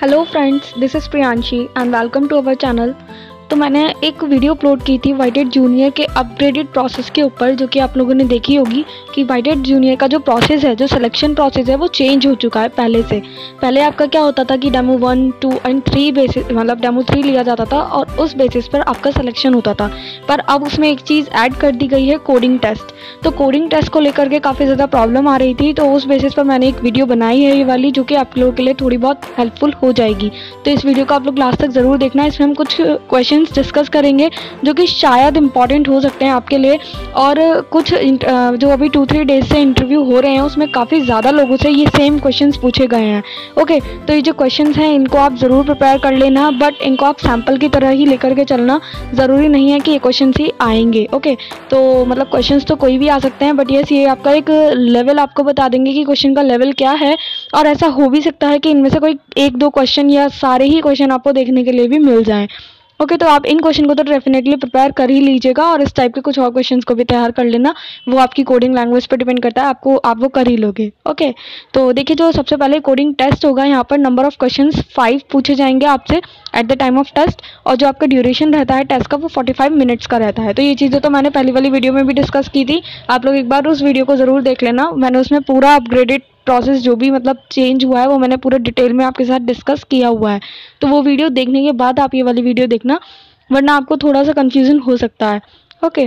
Hello friends, this is Priyanshi and welcome to our channel. तो मैंने एक वीडियो अपलोड की थी वाइटेड जूनियर के अपग्रेडेड प्रोसेस के ऊपर, जो कि आप लोगों ने देखी होगी कि वाइटेड जूनियर का जो प्रोसेस है, जो सिलेक्शन प्रोसेस है, वो चेंज हो चुका है पहले से। पहले आपका क्या होता था कि डेमो 1, 2 एंड 3 बेसिस, मतलब डेमो 3 लिया जाता था और उस बेसिस पर आपका सिलेक्शन होता था। पर अब उसमें एक चीज़ ऐड कर दी गई है, कोडिंग टेस्ट। तो कोडिंग टेस्ट को लेकर के काफ़ी ज़्यादा प्रॉब्लम आ रही थी, तो उस बेसिस पर मैंने एक वीडियो बनाई है ये वाली, जो कि आप लोगों के लिए थोड़ी बहुत हेल्पफुल हो जाएगी। तो इस वीडियो को आप लोग लास्ट तक ज़रूर देखना। इसमें हम कुछ क्वेश्चंस डिस्कस करेंगे जो कि शायद इंपॉर्टेंट हो सकते हैं आपके लिए, और कुछ जो अभी 2-3 डेज से इंटरव्यू हो रहे हैं उसमें काफ़ी ज़्यादा लोगों से ये सेम क्वेश्चंस पूछे गए हैं। ओके, तो ये जो क्वेश्चंस हैं इनको आप ज़रूर प्रिपेयर कर लेना, बट इनको आप सैम्पल की तरह ही लेकर के चलना। ज़रूरी नहीं है कि ये क्वेश्चंस ही आएंगे। ओके, तो मतलब क्वेश्चंस तो कोई भी आ सकते हैं, बट ये आपका एक लेवल आपको बता देंगे कि क्वेश्चन का लेवल क्या है। और ऐसा हो भी सकता है कि इनमें से कोई 1-2 क्वेश्चन या सारे ही क्वेश्चन आपको देखने के लिए भी मिल जाएं। ओके, तो आप इन क्वेश्चन को तो डेफिनेटली प्रिपेयर कर ही लीजिएगा, और इस टाइप के कुछ और क्वेश्चंस को भी तैयार कर लेना। वो आपकी कोडिंग लैंग्वेज पर डिपेंड करता है, आप वो कर ही लोगे। ओके, तो देखिए, जो सबसे पहले कोडिंग टेस्ट होगा, यहाँ पर नंबर ऑफ क्वेश्चंस 5 पूछे जाएंगे आपसे at the time of test, और जो आपका ड्यूरेशन रहता है टेस्ट का वो 45 मिनट्स का रहता है। तो ये चीज़ें तो मैंने पहली वाली वीडियो में भी डिस्कस की थी, आप लोग एक बार उस वीडियो को ज़रूर देख लेना। मैंने उसमें पूरा अपग्रेडेड प्रोसेस जो भी मतलब चेंज हुआ है वो मैंने पूरा डिटेल में आपके साथ डिस्कस किया हुआ है। तो वो वीडियो देखने के बाद आप ये वाली वीडियो देखना, वरना आपको थोड़ा सा कंफ्यूजन हो सकता है। ओके,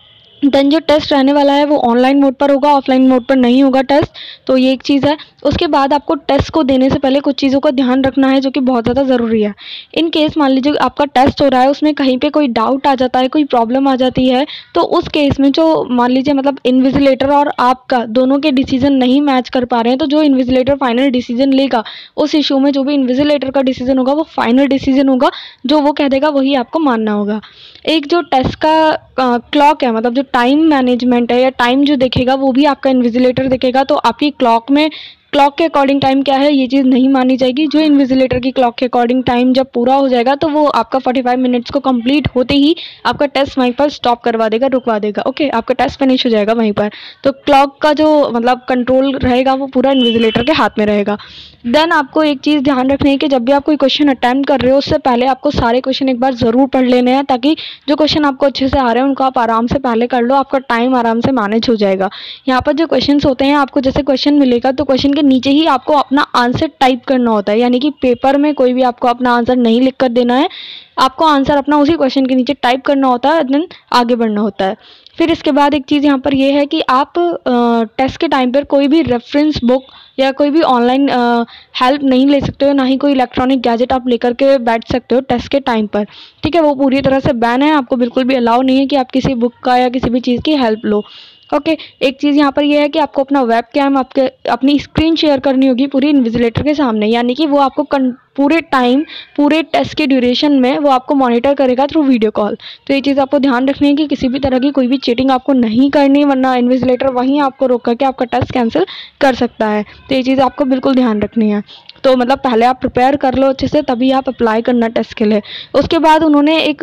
देन जो टेस्ट रहने वाला है वो ऑनलाइन मोड पर होगा, ऑफलाइन मोड पर नहीं होगा टेस्ट। तो ये एक चीज़ है। उसके बाद आपको टेस्ट को देने से पहले कुछ चीज़ों का ध्यान रखना है, जो कि बहुत ज़्यादा ज़रूरी है। इन केस मान लीजिए आपका टेस्ट हो रहा है, उसमें कहीं पे कोई डाउट आ जाता है, कोई प्रॉब्लम आ जाती है, तो उस केस में जो मान लीजिए मतलब इन्विजिलेटर और आपका दोनों के डिसीजन नहीं मैच कर पा रहे हैं, तो जो इन्विजिलेटर फाइनल डिसीजन लेगा उस इशू में, जो भी इन्विजिलेटर का डिसीजन होगा वो फाइनल डिसीजन होगा। जो वो कह देगा वही आपको मानना होगा। एक जो टेस्ट का क्लॉक है, मतलब जो टाइम मैनेजमेंट है या टाइम जो देखेगा वो भी आपका इन्विजिलेटर देखेगा। तो आपकी क्लॉक के अकॉर्डिंग टाइम क्या है, ये चीज़ नहीं मानी जाएगी। जो इन्विजिलेटर की क्लॉक के अकॉर्डिंग टाइम जब पूरा हो जाएगा, तो वो आपका 45 मिनट्स को कंप्लीट होते ही आपका टेस्ट वहीं पर स्टॉप करवा देगा, रुकवा देगा। ओके, आपका टेस्ट फिनिश हो जाएगा वहीं पर। तो क्लॉक का जो मतलब कंट्रोल रहेगा वो पूरा इन्विजिलेटर के हाथ में रहेगा। देन आपको एक चीज़ ध्यान रखनी है कि जब भी आप कोई क्वेश्चन अटैम्प्ट कर रहे हो, उससे पहले आपको सारे क्वेश्चन एक बार ज़रूर पढ़ लेने हैं, ताकि जो क्वेश्चन आपको अच्छे से आ रहे हैं उनको आप आराम से पहले कर लो, आपका टाइम आराम से मैनेज हो जाएगा। यहाँ पर जो क्वेश्चंस होते हैं, आपको जैसे क्वेश्चन मिलेगा तो क्वेश्चन के नीचे ही आपको अपना आंसर टाइप करना होता है, यानी कि पेपर में कोई भी आपको अपना आंसर नहीं लिख कर देना है, आपको आंसर अपना उसी क्वेश्चन के नीचे टाइप करना होता है, देन आगे बढ़ना होता है। फिर इसके बाद एक चीज़ यहाँ पर ये है कि आप टेस्ट के टाइम पर कोई भी रेफरेंस बुक या कोई भी ऑनलाइन हेल्प नहीं ले सकते हो, ना ही कोई इलेक्ट्रॉनिक गैजेट आप लेकर के बैठ सकते हो टेस्ट के टाइम पर। ठीक है, वो पूरी तरह से बैन है, आपको बिल्कुल भी अलाउ नहीं है कि आप किसी बुक का या किसी भी चीज़ की हेल्प लो। ओके, एक चीज़ यहाँ पर यह है कि आपको अपना वेब कैम अपनी स्क्रीन शेयर करनी होगी पूरी इन्विजिलेटर के सामने, यानी कि वो आपको पूरे टाइम, पूरे टेस्ट के ड्यूरेशन में वो आपको मॉनिटर करेगा थ्रू वीडियो कॉल। तो ये चीज़ आपको ध्यान रखनी है कि किसी भी तरह की कोई भी चीटिंग आपको नहीं करनी, वरना इन्विजिलेटर वहीं आपको रोक करके आपका टेस्ट कैंसिल कर सकता है। तो ये चीज़ आपको बिल्कुल ध्यान रखनी है। तो मतलब पहले आप प्रिपेयर कर लो अच्छे से, तभी आप अप्लाई करना टेस्ट के लिए। उसके बाद उन्होंने एक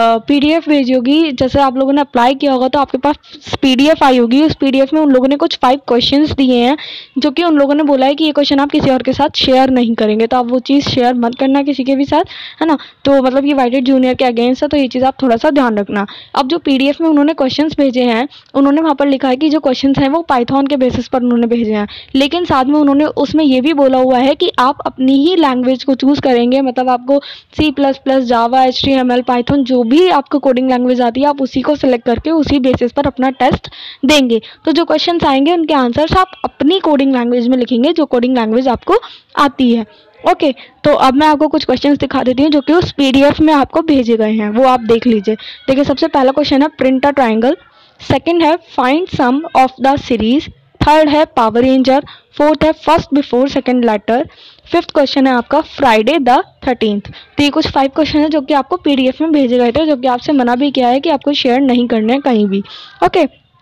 PDF भेजी होगी, जैसे आप लोगों ने अप्लाई किया होगा तो आपके पास PDF आई होगी। उस PDF में उन लोगों ने कुछ 5 क्वेश्चंस दिए हैं, जो कि उन लोगों ने बोला है कि ये क्वेश्चन आप किसी और के साथ शेयर नहीं करेंगे। तो आप वो चीज़ शेयर मत करना किसी के भी साथ, है ना। तो मतलब ये वाइटेड जूनियर के अगेंस्ट है, तो ये चीज़ आप थोड़ा सा ध्यान रखना। अब जो PDF में उन्होंने क्वेश्चंस भेजे हैं, उन्होंने वहाँ पर लिखा है कि जो क्वेश्चंस हैं वो पाइथन के बेसिस पर उन्होंने भेजे हैं, लेकिन साथ में उन्होंने उसमें ये भी बोला हुआ है कि आप अपनी ही लैंग्वेज को चूज़ करेंगे। मतलब आपको C++, जावा, HTML, पाइथन, जो भी आपको कोडिंग लैंग्वेज आती है, आप उसी को सिलेक्ट करके उसी बेसिस पर अपना टेस्ट देंगे। तो जो क्वेश्चंस आएंगे उनके आंसर्स आप अपनी कोडिंग लैंग्वेज में लिखेंगे, जो कोडिंग लैंग्वेज आपको आती है। ओके, तो अब मैं आपको कुछ क्वेश्चंस दिखा देती हूँ जो कि उस PDF में आपको भेजे गए हैं, वो आप देख लीजिए। देखिए, सबसे पहला क्वेश्चन है प्रिंट अ ट्राइंगल, सेकंड है find sum of the series, third है पावर रेंजर, फोर्थ है first before second letter, fifth question है आपका फ्राइडे द 13th। तो ये कुछ 5 क्वेश्चन है जो कि आपको PDF में भेजे गए थे, जो कि आपसे मना भी किया है कि आपको शेयर नहीं करने हैं कहीं भी। ओके,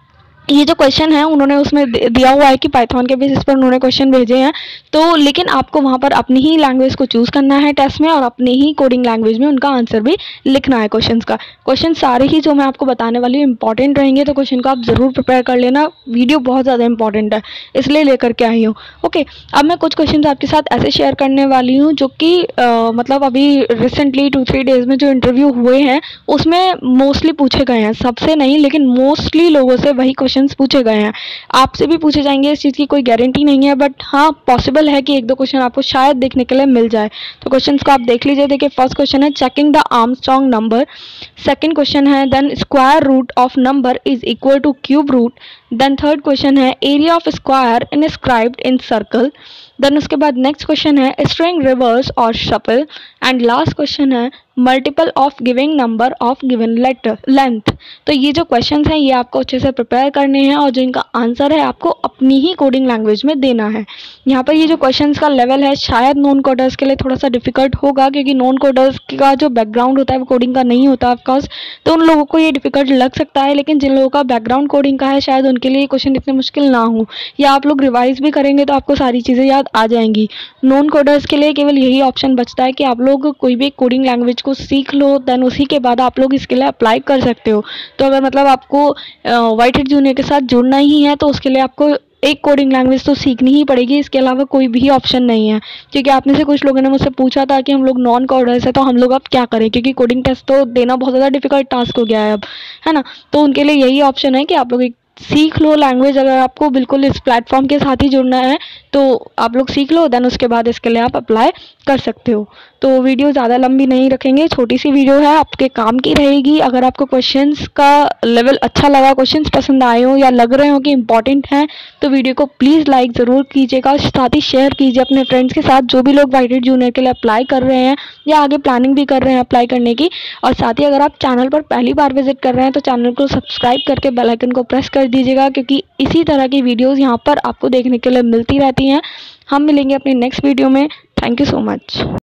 ये जो क्वेश्चन है उन्होंने उसमें दिया हुआ है कि पाइथन के बेसिस पर उन्होंने क्वेश्चन भेजे हैं, तो लेकिन आपको वहाँ पर अपनी ही लैंग्वेज को चूज़ करना है टेस्ट में और अपनी ही कोडिंग लैंग्वेज में उनका आंसर भी लिखना है क्वेश्चंस का। क्वेश्चन सारे ही जो मैं आपको बताने वाली हूँ इंपॉर्टेंट रहेंगे, तो क्वेश्चन को आप ज़रूर प्रिपेयर कर लेना। वीडियो बहुत ज़्यादा इंपॉर्टेंट है इसलिए लेकर के आई हूँ। ओके, अब मैं कुछ क्वेश्चन आपके साथ ऐसे शेयर करने वाली हूँ जो कि मतलब अभी रिसेंटली 2-3 डेज़ में जो इंटरव्यू हुए हैं उसमें मोस्टली पूछे गए हैं, सबसे नहीं लेकिन मोस्टली लोगों से वही क्वेश्चंस पूछे गए हैं। आपसे भी पूछे जाएंगे, इस चीज़ की कोई गारंटी नहीं है, बट हाँ पॉसिबल है कि 1-2 क्वेश्चन आपको शायद देखने के लिए मिल जाए। तो क्वेश्चंस को आप देख लीजिए। देखिए, फर्स्ट क्वेश्चन है checking the Armstrong number. Second question है then square root of number is equal to cube root. Then third question है area of square inscribed in circle. Then उसके बाद नेक्स्ट क्वेश्चन है स्ट्रिंग रिवर्स और shuffle. And last question है multiple of giving number of given letter length. तो ये जो questions हैं ये आपको अच्छे से प्रिपेयर करने हैं और जो इनका आंसर है आपको अपनी ही कोडिंग लैंग्वेज में देना है। यहाँ पर ये जो क्वेश्चंस का लेवल है शायद नॉन कोडर्स के लिए थोड़ा सा डिफिकल्ट होगा, क्योंकि नॉन कोडर्स का जो बैकग्राउंड होता है वो कोडिंग का नहीं होता ऑफकोर्स, तो उन लोगों को ये डिफिकल्ट लग सकता है। लेकिन जिन लोगों का बैकग्राउंड कोडिंग का है शायद उनके लिए क्वेश्चन इतने मुश्किल ना हो, या आप लोग रिवाइज भी करेंगे तो आपको सारी चीज़ें याद आ जाएंगी। नॉन कोडर्स के लिए केवल यही ऑप्शन बचता है कि आप लोग कोई भी कोडिंग लैंग्वेज को सीख लो, देन उसी के बाद आप लोग इसके लिए अप्लाई कर सकते हो। तो अगर मतलब आपको व्हाइट हेड जूनियर के साथ जुड़ना ही है तो उसके लिए आपको एक कोडिंग लैंग्वेज तो सीखनी ही पड़ेगी, इसके अलावा कोई भी ऑप्शन नहीं है। क्योंकि आप में से कुछ लोगों ने मुझसे पूछा था कि हम लोग नॉन कोडर्स है तो हम लोग अब क्या करें, क्योंकि कोडिंग टेस्ट तो देना बहुत ज़्यादा डिफिकल्ट टास्क हो गया है अब, है ना। तो उनके लिए यही ऑप्शन है कि आप लोग सीख लो लैंग्वेज। अगर आपको बिल्कुल इस प्लेटफॉर्म के साथ ही जुड़ना है तो आप लोग सीख लो, देन उसके बाद इसके लिए आप अप्लाई कर सकते हो। तो वीडियो ज़्यादा लंबी नहीं रखेंगे, छोटी सी वीडियो है, आपके काम की रहेगी। अगर आपको क्वेश्चंस का लेवल अच्छा लगा, क्वेश्चंस पसंद आए हो या लग रहे हो कि इंपॉर्टेंट हैं, तो वीडियो को प्लीज़ लाइक ज़रूर कीजिएगा, साथ ही शेयर कीजिए अपने फ्रेंड्स के साथ जो भी लोग व्हाइट हेड जूनियर के लिए अप्लाई कर रहे हैं या आगे प्लानिंग भी कर रहे हैं अप्लाई करने की। और साथ ही अगर आप चैनल पर पहली बार विजिट कर रहे हैं तो चैनल को सब्सक्राइब करके बेल आइकन को प्रेस कर दीजिएगा, क्योंकि इसी तरह की वीडियोज़ यहाँ पर आपको देखने के लिए मिलती रहती हैं। हम मिलेंगे अपनी नेक्स्ट वीडियो में। Thank you so much.